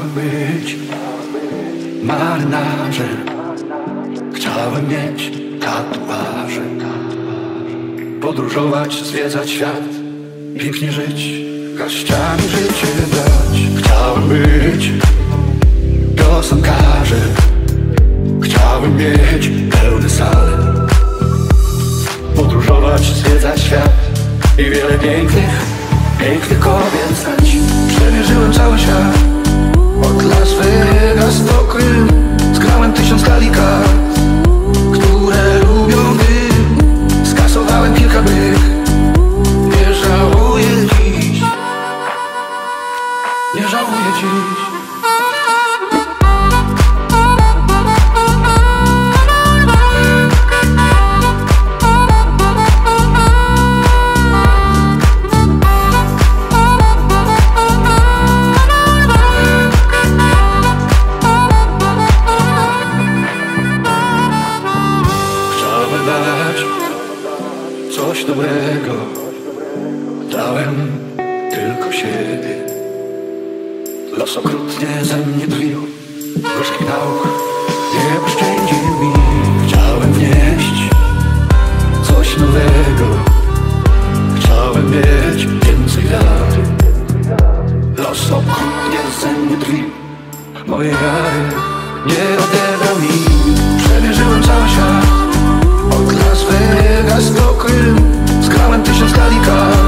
Chciałem być marynarzem, chciałem mieć tatuaże, podróżować, zwiedzać świat, pięknie żyć, garściami życie dać. Chciałem być piosenkarzem, chciałem mieć pełne sale, podróżować, zwiedzać świat i wiele pięknych kobiet znać. Przemierzyłem cały świat, od Las Vegas do Krym. Zgrałem 1000 talii kart, które lubią dym. Skasowałem kilka byk, nie żałuję dziś, nie żałuję dziś. Coś dobrego, dałem tylko siebie. Los okrutnie ze mnie drwił, gorzkich nauk nie oszczędził mi. Chciałem wnieść coś nowego, chciałem mieć więcej wiary. Los okrutnie ze mnie drwił, moje jary nie odebrał mi. Przemierzyłem cały świat, od Las Vegas do Krym. Zgrałem 1000 talii kart,